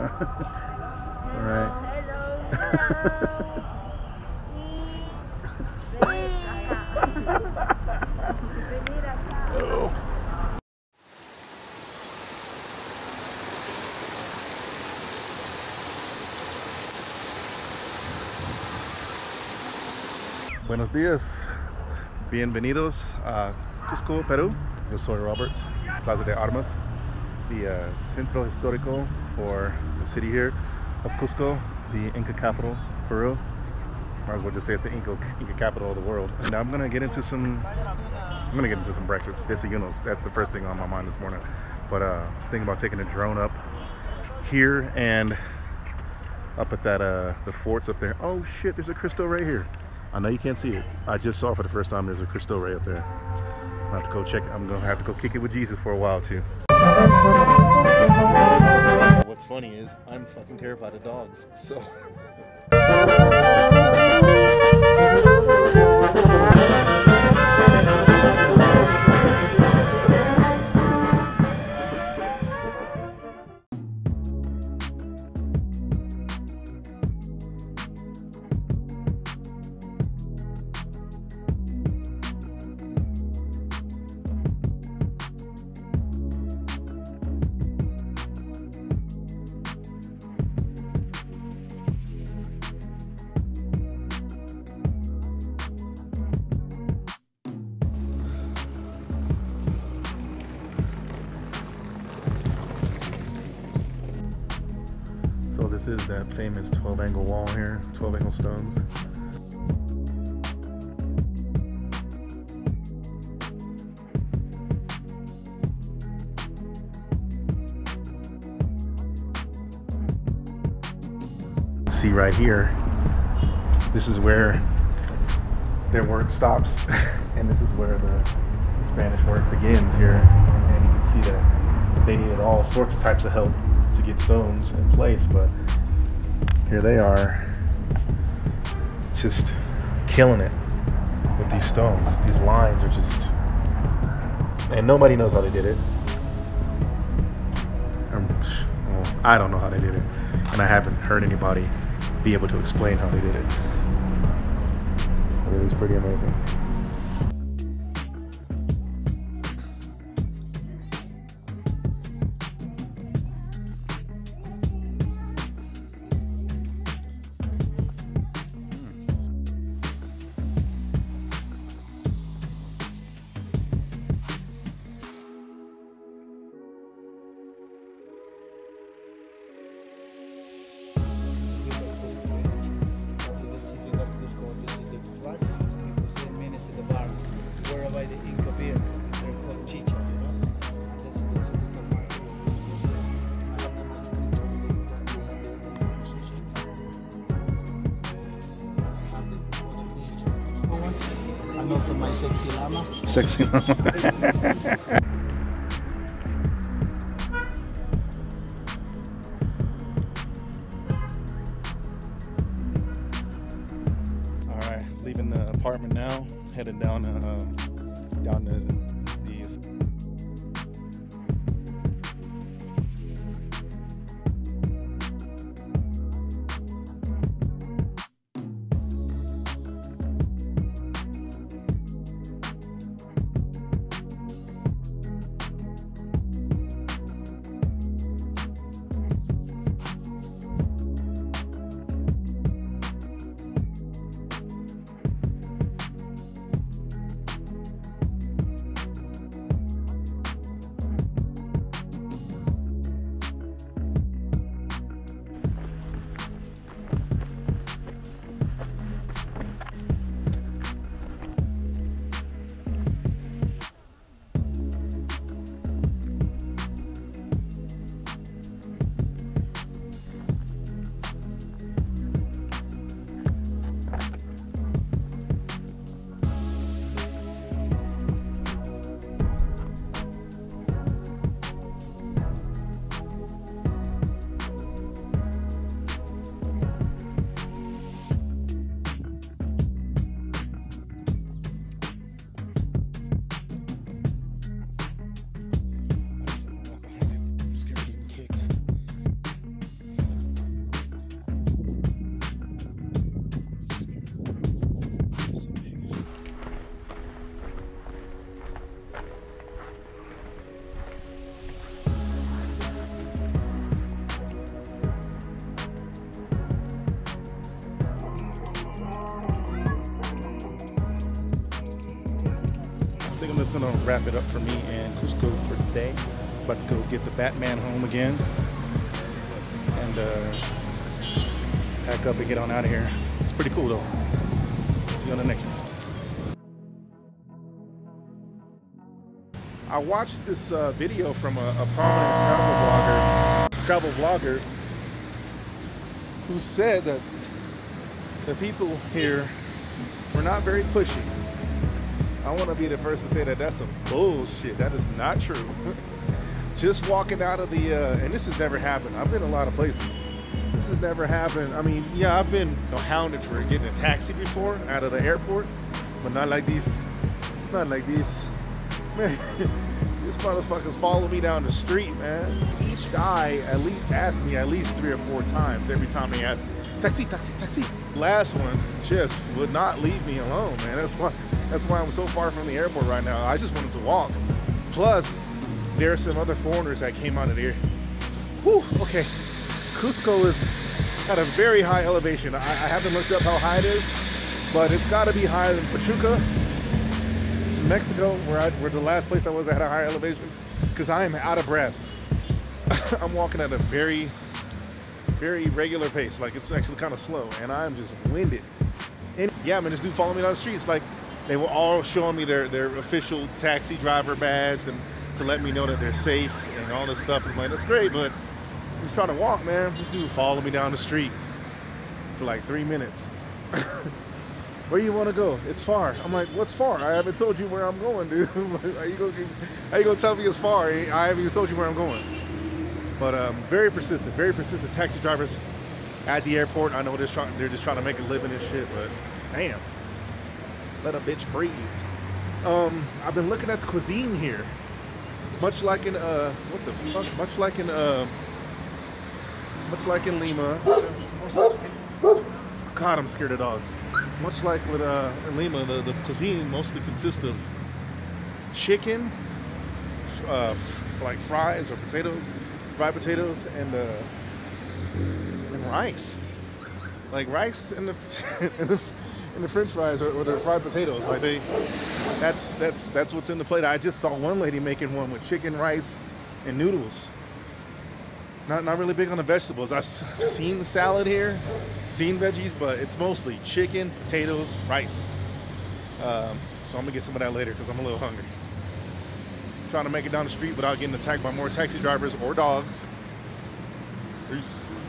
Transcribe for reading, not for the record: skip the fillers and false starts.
All right. Oh. Buenos días. Bienvenidos a Cusco, Perú. Yo soy Robert. Plaza de Armas, the centro histórico for the city here of Cusco, the Inca capital of Peru. Might as well just say it's the Inca capital of the world. And I'm gonna get into some breakfast, desayunos. That's the first thing on my mind this morning. But I was thinking about taking a drone up here and up at that the forts up there. Oh shit, there's a Cristo Rey here. I know you can't see it. I just saw it for the first time. There's a Cristo Rey up there. I'm gonna have to go check it. I'm gonna have to go kick it with Jesus for a while too. What's funny is I'm fucking terrified of dogs, so. So this is that famous 12-angle wall here, 12-angle stones. See right here, this is where their work stops, and this is where the Spanish work begins here. And you can see that they needed all sorts of types of help to get stones in place, but here they are just killing it with these stones. These lines are just, and nobody knows how they did it. Well, I don't know how they did it, and I haven't heard anybody be able to explain how they did it. But it is pretty amazing. By the Inca beer, they're called chicha, you know? This is the typical market of Cusco. I'm also my sexy llama. Sexy llama. All right, leaving the apartment now, heading down to these. that's gonna wrap it up for me in Cusco for today. About to go get the Batman home again and pack up and get on out of here. It's pretty cool though. See you on the next one. I watched this video from a prominent travel vlogger who said that the people here were not very pushy. I want to be the first to say that that's some bullshit. That is not true. Just walking out of the, and this has never happened. I've been a lot of places. This has never happened. I mean, yeah, I've been hounded for getting a taxi before out of the airport, but not like these. Not like these. Man, these motherfuckers follow me down the street, man. Each guy at least asked me at least 3 or 4 times every time they asked me, taxi, taxi, taxi. Last one just would not leave me alone, man. That's why I'm so far from the airport right now. I just wanted to walk. Plus, there are some other foreigners that came out of there. Whew, okay. Cusco is at a very high elevation. I haven't looked up how high it is, but it's got to be higher than Pachuca, Mexico, where the last place I was at a higher elevation, because I am out of breath. I'm walking at a very, very regular pace. Like, it's actually kind of slow, and I'm just winded. And yeah, man, this dude followed me down the street. It's like they were all showing me their official taxi driver badge and to let me know that they're safe and all this stuff. I'm like, that's great, but I'm just trying to walk, man. This dude followed me down the street for like 3 minutes. Where you want to go? It's far. I'm like, what's far? I haven't told you where I'm going, dude. How you gonna tell me it's far? I haven't even told you where I'm going. But very persistent taxi drivers at the airport. I know they're just trying to make a living and shit, but damn, let a bitch breathe. I've been looking at the cuisine here, much like in what the fuck? Much like in Lima. God, I'm scared of dogs. Much like with in Lima, the cuisine mostly consists of chicken, like fries or potatoes, fried potatoes, and rice. Like rice and the French fries or the fried potatoes. Like that's what's in the plate. I just saw one lady making one with chicken, rice, and noodles. Not really big on the vegetables. I've seen the salad here, seen veggies, but it's mostly chicken, potatoes, rice. So I'm gonna get some of that later because I'm a little hungry. Trying to make it down the street without getting attacked by more taxi drivers or dogs. Peace.